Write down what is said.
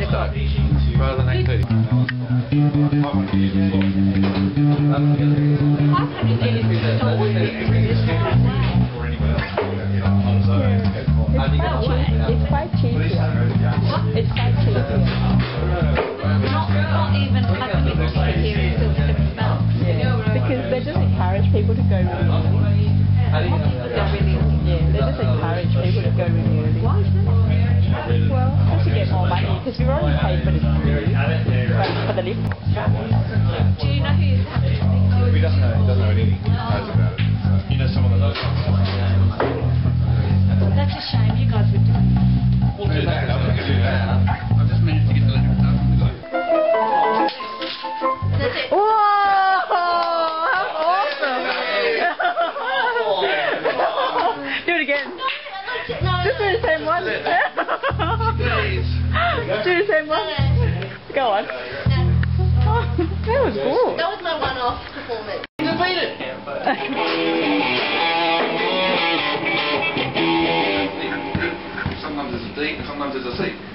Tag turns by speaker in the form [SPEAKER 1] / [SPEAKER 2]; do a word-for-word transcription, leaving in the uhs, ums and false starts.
[SPEAKER 1] though, rather than eight p.
[SPEAKER 2] It's quite cheap here. It's quite cheap here.
[SPEAKER 3] Not, not even like when you look at it here, it's still different smells.
[SPEAKER 2] Yeah. Because they just encourage people to go really early.
[SPEAKER 3] They're really,
[SPEAKER 2] Yeah, they just encourage people to go really early.
[SPEAKER 3] why is that?
[SPEAKER 2] Well, just to get more money, because we've already paid for the but for the lift.
[SPEAKER 3] Do you know who you have to speak to?
[SPEAKER 1] He doesn't know, he doesn't know anything. He knows about it. So. You know someone that knows.
[SPEAKER 3] That's a shame, you guys would do it.
[SPEAKER 1] We'll do that, we can do that. I just managed to get the electric car from the guy.
[SPEAKER 3] That's it.
[SPEAKER 2] Whoa! How awesome! Do it again.
[SPEAKER 3] No,
[SPEAKER 2] Just do the same one. Do the same one. Go on. Oh, that was cool.
[SPEAKER 3] that was my one-off performance.
[SPEAKER 1] Sometimes it's a D, sometimes it's a C.